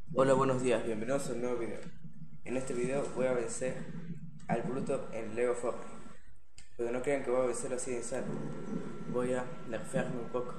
Hola, buenos días, bienvenidos a un nuevo video. En este video voy a vencer al bruto en Lego Fortnite. Pero no crean que voy a vencerlo así de sano. Voy a nerfearme un poco.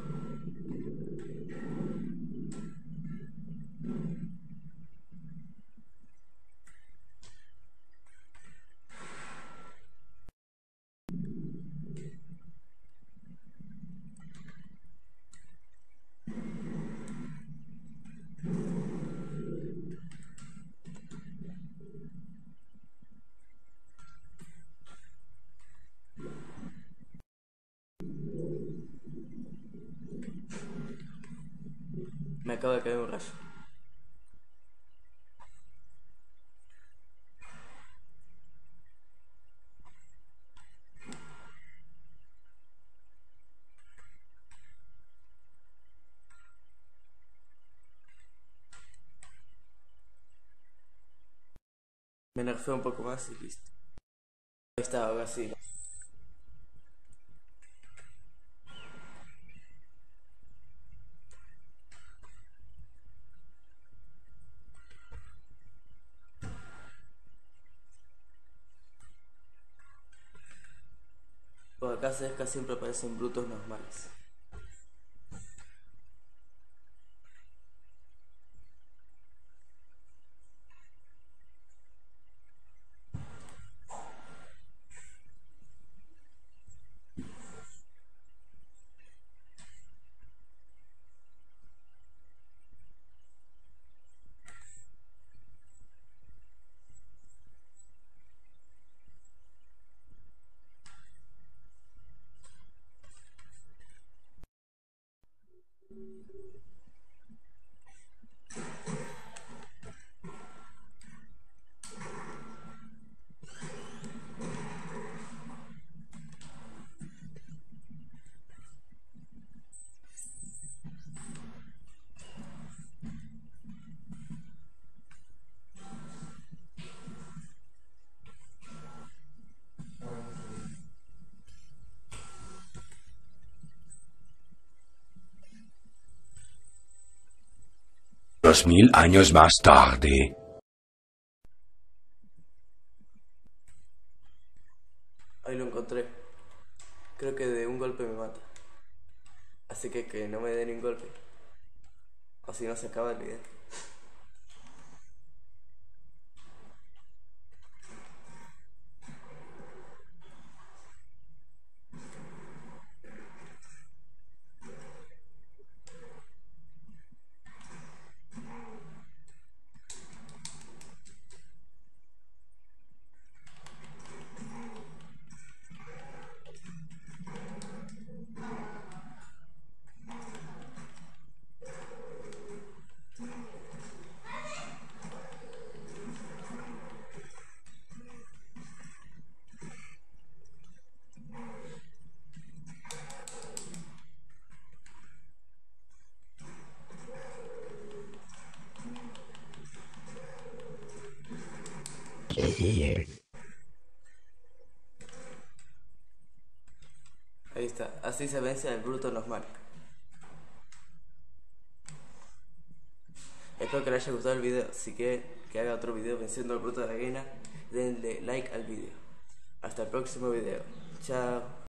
Me acaba de caer un rayo. Me nerfeo un poco más y listo. Ahí está, ahora sí. Por acá cerca siempre aparecen brutos normales. Dos mil años más tarde. Ahí lo encontré. Creo que de un golpe me mata. Así que no me den un golpe. O si no se acaba el video. Ahí está, así se vence al bruto normal. Espero que les haya gustado el video. Si quieren que haga otro video venciendo al bruto de la arena, denle like al video. Hasta el próximo video. Chao.